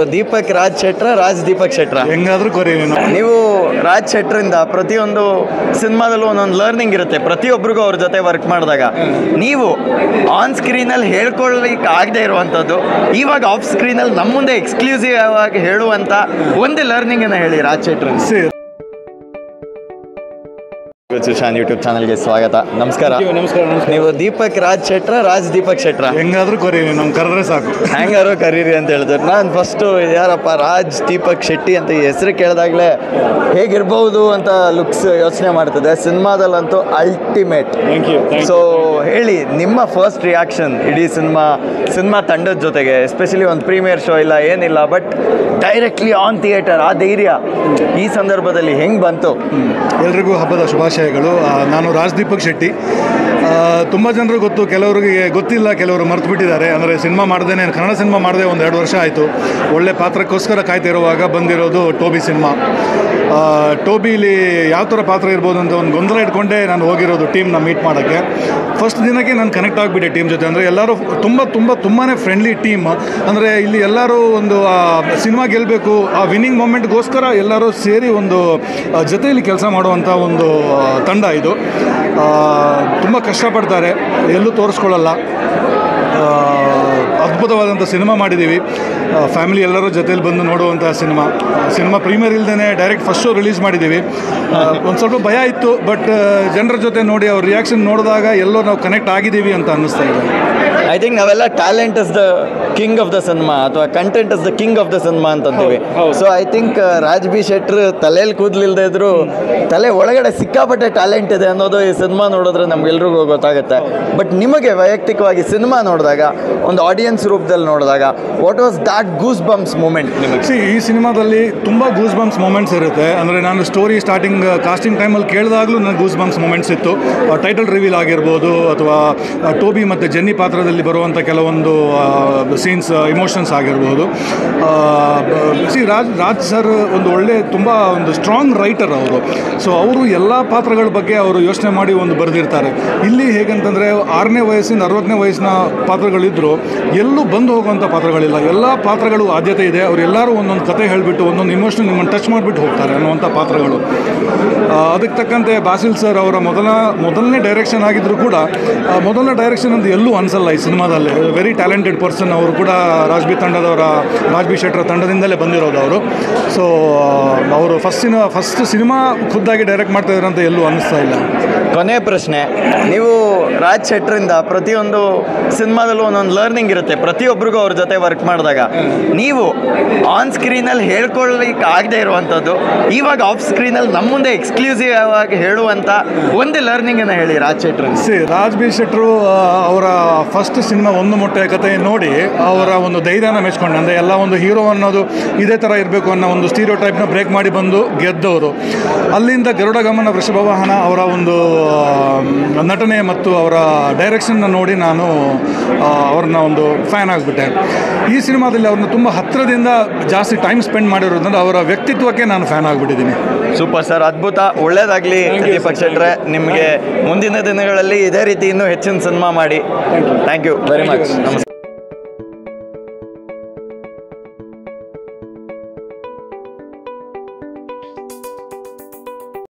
ದೀಪಕ್ ರಾಜ್ ಶೆಟ್ರ, ರಾಜ್ ದೀಪಕ್ ಶೆಟ್ರ? ಹೆಂಗಾದ್ರೂ ಕೊರಿ. ನೀವು ರಾಜ್ ಶೆಟ್ರಿಂದ ಪ್ರತಿಯೊಂದು ಸಿನಿಮಾದಲ್ಲೂ ಒಂದೊಂದು ಲರ್ನಿಂಗ್ ಇರುತ್ತೆ ಪ್ರತಿಯೊಬ್ಬರಿಗೂ ಅವ್ರ ಜೊತೆ ವರ್ಕ್ ಮಾಡಿದಾಗ. ನೀವು ಆನ್ ಸ್ಕ್ರೀನಲ್ಲಿ ಹೇಳ್ಕೊಳ್ಳಿಕ್ಕೆ ಆಗದೆ ಇರುವಂಥದ್ದು ಇವಾಗ ಆಫ್ ಸ್ಕ್ರೀನಲ್ಲಿ ನಮ್ಮ ಮುಂದೆ ಎಕ್ಸ್ಕ್ಲೂಸಿವ್ ಆಗಿ ಹೇಳುವಂಥ ಒಂದು ಲರ್ನಿಂಗನ್ನು ಹೇಳಿ ರಾಜ್ ಶೆಟ್ರಿಂದ. ಸುಶಾಂತ್ ಯೂಟ್ಯೂಬ್ ಚಾನಲ್ಗೆ ಸ್ವಾಗತ. ನಮಸ್ಕಾರ. ನೀವು ದೀಪಕ್ ರಾಜ್ ಶೆಟ್ರ, ರಾಜ್ ದೀಪಕ್ ಶೆಟ್ರ? ಹೆಂಗಾದ್ರೂ ಕೊರಿ, ನಮ್ಗೆ ಕರೆದ್ರೆ ಸಾಕು. ಹೆಂಗಾರು ಕರೀರಿ ಅಂತ ಹೇಳಿದ್ರು. ನಾನು ಫಸ್ಟು ಯಾರಪ್ಪ ರಾಜ್ ದೀಪಕ್ ಶೆಟ್ಟಿ ಅಂತ ಈ ಹೆಸರು ಕೇಳಿದಾಗಲೇ ಹೇಗಿರ್ಬೋದು ಅಂತ ಲುಕ್ಸ್ ಯೋಚನೆ ಮಾಡ್ತದೆ. ಸಿನಿಮಾದಲ್ಲಂತೂ ಅಲ್ಟಿಮೇಟ್. ಸೊ ಹೇಳಿ, ನಿಮ್ಮ ಫಸ್ಟ್ ರಿಯಾಕ್ಷನ್ ಇಡೀ ಸಿನಿಮಾ ತಂಡದ ಜೊತೆಗೆ, ಎಸ್ಪೆಷಲಿ ಒಂದು ಪ್ರೀಮಿಯರ್ ಶೋ ಇಲ್ಲ ಏನಿಲ್ಲ, ಬಟ್ ಡೈರೆಕ್ಟ್ಲಿ ಆನ್ ಥಿಯೇಟರ್, ಆ ಧೈರ್ಯ ಈ ಸಂದರ್ಭದಲ್ಲಿ ಹೆಂಗೆ ಬಂತು? ಎಲ್ರಿಗೂ ಹಬ್ಬದ ಶುಭಾಶಯಗಳು. ನಾನು ರಾಜ್ ದೀಪಕ್ ಶೆಟ್ಟಿ. ತುಂಬ ಜನರು ಗೊತ್ತು, ಕೆಲವರಿಗೆ ಗೊತ್ತಿಲ್ಲ, ಕೆಲವರು ಮರ್ತು ಬಿಟ್ಟಿದ್ದಾರೆ. ಅಂದರೆ ಸಿನಿಮಾ ಮಾಡ್ದೇನೆ, ಕನ್ನಡ ಸಿನಿಮಾ ಮಾಡದೆ 1-2 ವರ್ಷ ಆಯಿತು. ಒಳ್ಳೆ ಪಾತ್ರಕ್ಕೋಸ್ಕರ ಕಾಯ್ತಿರುವಾಗ ಬಂದಿರೋದು ಟೋಬಿ ಸಿನಿಮಾ. ಟೋಬಿಲಿ ಯಾವ ಥರ ಪಾತ್ರ ಇರ್ಬೋದು ಅಂತ ಒಂದು ಗೊಂದಲ ಇಟ್ಕೊಂಡೇ ನಾನು ಹೋಗಿರೋದು ಟೀಮ್ನ ಮೀಟ್ ಮಾಡೋಕ್ಕೆ. ಫಸ್ಟ್ ದಿನಕ್ಕೆ ನಾನು ಕನೆಕ್ಟ್ ಆಗಿಬಿಟ್ಟೆ ಟೀಮ್ ಜೊತೆ. ಅಂದರೆ ಎಲ್ಲರೂ ತುಂಬಾ ಫ್ರೆಂಡ್ಲಿ ಟೀಮ್. ಅಂದರೆ ಇಲ್ಲಿ ಎಲ್ಲರೂ ಒಂದು ಸಿನಿಮಾ ಗೆಲ್ಲಬೇಕು, ಆ ವಿನ್ನಿಂಗ್ ಮೂಮೆಂಟ್ಗೋಸ್ಕರ ಎಲ್ಲರೂ ಸೇರಿ ಒಂದು ಜೊತೆಯಲ್ಲಿ ಕೆಲಸ ಮಾಡುವಂಥ ಒಂದು ತಂಡ ಇದು. ತುಂಬ ಕಷ್ಟಪಡ್ತಾರೆ, ಎಲ್ಲೂ ತೋರಿಸ್ಕೊಳ್ಳಲ್ಲ. ಅದ್ಭುತವಾದಂಥ ಸಿನಿಮಾ ಮಾಡಿದ್ದೀವಿ. ಫ್ಯಾಮಿಲಿ ಎಲ್ಲರೂ ಜೊತೆಲಿ ಬಂದು ನೋಡುವಂಥ ಸಿನಿಮಾ ಪ್ರೀಮಿಯರ್ ಇಲ್ಲದೇ ಡೈರೆಕ್ಟ್ ಫಸ್ಟ್ ಶೋ ರಿಲೀಸ್ ಮಾಡಿದ್ದೀವಿ. ಒಂದು ಸ್ವಲ್ಪ ಭಯ ಇತ್ತು, ಬಟ್ ಜನರ ಜೊತೆ ನೋಡಿ ಅವ್ರ ರಿಯಾಕ್ಷನ್ ನೋಡಿದಾಗ ಎಲ್ಲೋ ನಾವು ಕನೆಕ್ಟ್ ಆಗಿದ್ದೀವಿ ಅಂತ ಅನ್ನಿಸ್ತಾ ಇದೆ. ಐ ಥಿಂಕ್ ನಾವೆಲ್ಲ talent is the king of the cinema ಅಥವಾ content is the king of the cinema ಅಂತೀವಿ. So I think Raj B Shetty ತಲೆಯಲ್ಲಿ ಕೂದಲಿಲ್ಲದೆ ಇದ್ರು ತಲೆ ಒಳಗಡೆ ಸಿಕ್ಕಾಪಟ್ಟೆ ಟ್ಯಾಲೆಂಟ್ ಇದೆ ಅನ್ನೋದು ಈ ಸಿನಿಮಾ ನೋಡಿದ್ರೆ ನಮ್ಗೆಲ್ರಿಗೂ ಗೊತ್ತಾಗುತ್ತೆ. ಬಟ್ ನಿಮಗೆ ವೈಯಕ್ತಿಕವಾಗಿ ಸಿನಿಮಾ ನೋಡಿದಾಗ, ಒಂದು ಆಡಿಯನ್ಸ್ ರೂಪದಲ್ಲಿ ನೋಡಿದಾಗ, what was that goosebumps moment ನಿಮಗೆ? ಈ ಸಿನಿಮಾದಲ್ಲಿ ತುಂಬ ಗೂಸ್ ಬಂಪ್ಸ್ ಮೂಮೆಂಟ್ಸ್ ಇರುತ್ತೆ. ಅಂದರೆ ನಾನು ಸ್ಟೋರಿ ಕಾಸ್ಟಿಂಗ್ ಟೈಮಲ್ಲಿ ಕೇಳಿದಾಗಲೂ ನನಗೆ ಗೂಸ್ ಬಂಪ್ಸ್ ಮೂಮೆಂಟ್ಸ್ ಇತ್ತು. ಟೈಟಲ್ ರಿವೀಲ್ ಆಗಿರ್ಬೋದು, ಅಥವಾ ಟೋಬಿ ಮತ್ತು ಜೆನ್ನಿ ಪಾತ್ರದಲ್ಲಿ ಬರುವಂಥ ಕೆಲವೊಂದು ಸೀನ್ಸ್, ಇಮೋಷನ್ಸ್ ಆಗಿರ್ಬೋದು. ರಾಜ್ ಸರ್ ಒಂದು ತುಂಬ ಒಂದು ಸ್ಟ್ರಾಂಗ್ ರೈಟರ್ ಅವರು. ಸೊ ಅವರು ಎಲ್ಲ ಪಾತ್ರಗಳ ಬಗ್ಗೆ ಅವರು ಯೋಚನೆ ಮಾಡಿ ಒಂದು ಬರೆದಿರ್ತಾರೆ. ಇಲ್ಲಿ ಹೇಗಂತಂದರೆ 6ನೇ ವಯಸ್ಸಿಂದ 60ನೇ ವಯಸ್ಸಿನ ಪಾತ್ರಗಳಿದ್ದರೂ ಎಲ್ಲೂ ಬಂದು ಹೋಗುವಂಥ ಪಾತ್ರಗಳಿಲ್ಲ. ಎಲ್ಲ ಪಾತ್ರಗಳು ಆದ್ಯತೆ ಇದೆ. ಅವರೆಲ್ಲರೂ ಒಂದೊಂದು ಕತೆ ಹೇಳಿಬಿಟ್ಟು ಒಂದೊಂದು ಇಮೋಷನ್ ನಿಮ್ಮನ್ನು ಟಚ್ ಮಾಡಿಬಿಟ್ಟು ಹೋಗ್ತಾರೆ ಅನ್ನುವಂಥ ಪಾತ್ರಗಳು. ಅದಕ್ಕೆ ತಕ್ಕಂತೆ ಬಾಸಿಲ್ ಸರ್ ಅವರ ಮೊದಲನೇ ಡೈರೆಕ್ಷನ್ ಆಗಿದ್ದರೂ ಕೂಡ ಮೊದಲನೇ ಡೈರೆಕ್ಷನ್ ಅಂತ ಎಲ್ಲೂ ಅನಿಸಲ್ಲ ಈ ಸಿನಿಮಾದಲ್ಲಿ. ವೆರಿ ಟ್ಯಾಲೆಂಟೆಡ್ ಪರ್ಸನ್ ಅವರು ಕೂಡ. ರಾಜ್ ಬಿ ಶೆಟ್ರ ತಂಡದಿಂದಲೇ ಬಂದಿರೋದು ಅವರು. ಸೊ ಅವರು ಫಸ್ಟ್ ಸಿನಿಮಾ ಖುದ್ದಾಗಿ ಡೈರೆಕ್ಟ್ ಮಾಡ್ತಾ ಇದ್ದಾರೆ ಅಂತ ಎಲ್ಲೂ ಅನ್ನಿಸ್ತಾ ಇಲ್ಲ. ಕೊನೆ ಪ್ರಶ್ನೆ, ನೀವು ರಾಜ್ ಶೆಟ್ರಿಂದ ಪ್ರತಿಯೊಂದು ಸಿನಿಮಾದಲ್ಲೂ ಒಂದೊಂದು ಲರ್ನಿಂಗ್ ಇರುತ್ತೆ ಪ್ರತಿಯೊಬ್ಬರಿಗೂ ಅವ್ರ ಜೊತೆ ವರ್ಕ್ ಮಾಡಿದಾಗ. ನೀವು ಆನ್ ಸ್ಕ್ರೀನಲ್ಲಿ ಹೇಳ್ಕೊಳ್ಳಿಕ್ಕೆ ಆಗದೆ ಇರುವಂಥದ್ದು ಇವಾಗ ಆಫ್ ಸ್ಕ್ರೀನಲ್ಲಿ ನಮ್ಮ ಮುಂದೆ ಎಕ್ಸ್ಕ್ಲೂಸಿವ್ ಆಗಿ ಹೇಳುವಂಥ ಒಂದು ಲರ್ನಿಂಗನ್ನು ಹೇಳಿ ರಾಜ್ ಶೆಟ್ರಿಂದ. ರಾಜ್ ಬಿ ಶೆಟ್ರು ಅವರ ಫಸ್ಟ್ ಸಿನಿಮಾ ಒಂದು ಮೊಟ್ಟೆ ಕತೆ ನೋಡಿ ಅವರ ಒಂದು ಧೈರ್ಯನ ಮೆಚ್ಕೊಂಡು, ಅಂದರೆ ಎಲ್ಲ ಒಂದು ಹೀರೋ ಅನ್ನೋದು ಇದೇ ಥರ ಇರಬೇಕು ಅನ್ನೋ ಒಂದು ಸ್ಟೀರಿಯೋ ಟೈಪ್ನ ಬ್ರೇಕ್ ಮಾಡಿ ಬಂದು ಗೆದ್ದವರು. ಅಲ್ಲಿಂದ ಗರುಡ ಗಮನ ವೃಷಭ ವಾಹನ ಅವರ ಒಂದು ನಟನೆ ಮತ್ತು ಅವರ ಡೈರೆಕ್ಷನ್ನ ನೋಡಿ ನಾನು ಅವ್ರನ್ನ ಒಂದು ಫ್ಯಾನ್ ಆಗಿಬಿಟ್ಟೆ. ಈ ಸಿನಿಮಾದಲ್ಲಿ ಅವ್ರನ್ನ ತುಂಬ ಹತ್ತಿರದಿಂದ ಜಾಸ್ತಿ ಟೈಮ್ ಸ್ಪೆಂಡ್ ಮಾಡಿರೋದ್ರಿಂದ ಅವರ ವ್ಯಕ್ತಿತ್ವಕ್ಕೆ ನಾನು ಫ್ಯಾನ್ ಆಗಿಬಿಟ್ಟಿದ್ದೀನಿ. ಸೂಪರ್ ಸರ್, ಅದ್ಭುತ. ಒಳ್ಳೇದಾಗಲಿ ದೀಪಕ್ ಶೆಟ್ರೆ. ನಿಮಗೆ ಮುಂದಿನ ದಿನಗಳಲ್ಲಿ ಇದೇ ರೀತಿ ಇನ್ನೂ ಹೆಚ್ಚಿನ ಸಿನಿಮಾ ಮಾಡಿ. Thank you very much. ನಮಸ್ಕಾರ.